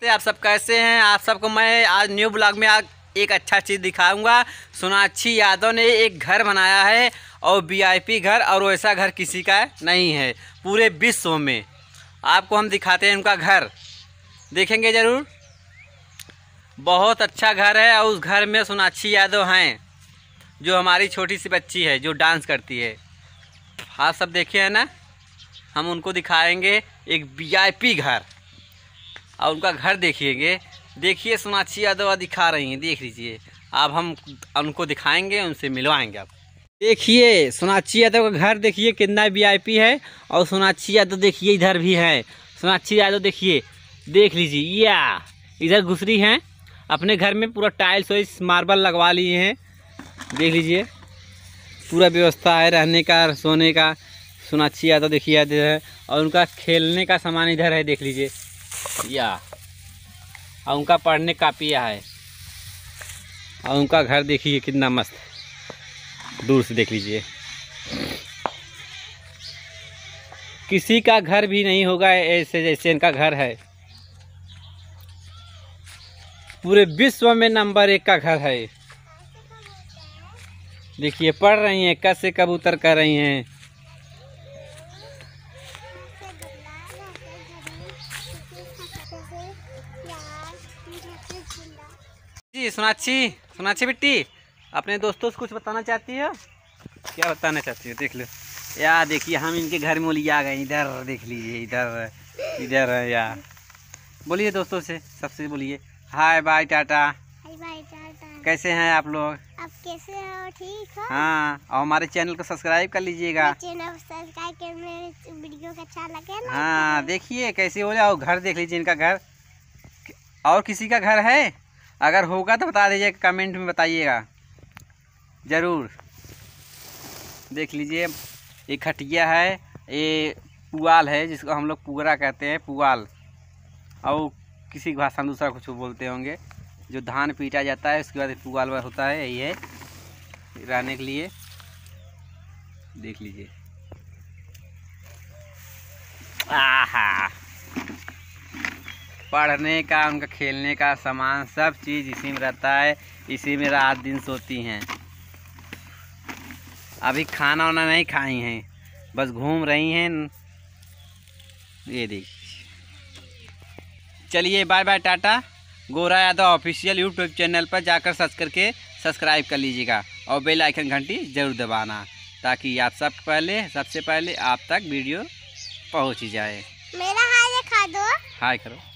आप सब कैसे हैं? आप सबको मैं आज न्यू ब्लॉग में आज एक अच्छा चीज़ दिखाऊंगा। सोनाक्षी यादव ने एक घर बनाया है और वीआईपी घर, और वैसा घर किसी का नहीं है पूरे विश्व में। आपको हम दिखाते हैं उनका घर, देखेंगे ज़रूर। बहुत अच्छा घर है और उस घर में सोनाक्षी यादव हैं, जो हमारी छोटी सी बच्ची है जो डांस करती है। आप सब देखे हैं ना, हम उनको दिखाएंगे एक वीआईपी घर और उनका घर देखिएगा। देखिए सोनाक्षी यादव दिखा रही हैं, देख लीजिए। अब हम उनको दिखाएंगे, उनसे मिलवाएंगे आप। देखिए सोनाक्षी यादव का घर देखिए कितना वीआईपी है। और सोनाक्षी यादव देखिए इधर भी है। सोनाक्षी यादव देखिए, देख लीजिए, या इधर घुसरी हैं अपने घर में। पूरा टाइल्स वाइल्स मार्बल लगवा लिए हैं, देख लीजिए। पूरा व्यवस्था है रहने का, सोने का। सोनाक्षी यादव देखिए इधर है, और उनका खेलने का सामान इधर है, देख लीजिए। या और उनका पढ़ने कापिया है। और उनका घर देखिए कितना मस्त है, दूर से देख लीजिए। किसी का घर भी नहीं होगा ऐसे जैसे इनका घर है। पूरे विश्व में नंबर 1 का घर है। देखिए पढ़ रही हैं, कैसे कबूतर कर रही हैं। जी सोनाक्षी बेटी, अपने दोस्तों से कुछ बताना चाहती हो? क्या बताना चाहती हो? देख लो यार, देखिए हम इनके घर में आ गए। इधर देख लीजिए, इधर है यार। बोलिए दोस्तों से, सबसे बोलिए hi bye tata. Hi bye tata. कैसे हैं आप लोग? आप कैसे हो? ठीक हो? हाँ, और हमारे चैनल को सब्सक्राइब कर लीजिएगा। चैनल सब्सक्राइब कर, मेरे वीडियो को अच्छा लगे ना। हाँ देखिए कैसे हो जाओ। घर देख लीजिए इनका घर। और किसी का घर है? अगर होगा तो बता दीजिए, कमेंट में बताइएगा ज़रूर। देख लीजिए, ये खटिया है, ये पुआल है जिसको हम लोग पुअरा कहते हैं, पुआल। और किसी की भाषा में दूसरा कुछ बोलते होंगे। जो धान पीटा जाता है उसके बाद पुआल होता है, यही है रहने के लिए। देख लीजिए, आहा, पढ़ने का, उनका खेलने का सामान, सब चीज़ इसी में रहता है। इसी में रात दिन सोती हैं। अभी खाना वाना नहीं खाई हैं, बस घूम रही हैं। ये देखिए। चलिए बाय बाय टाटा। गोरा यादव ऑफिशियल यूट्यूब चैनल पर जाकर सर्च करके सब्सक्राइब कर लीजिएगा और बेल आइकन घंटी ज़रूर दबाना, ताकि आप सबसे पहले आप तक वीडियो पहुंच ही जाए। मेरा हाय दिखा दो। हाय करो।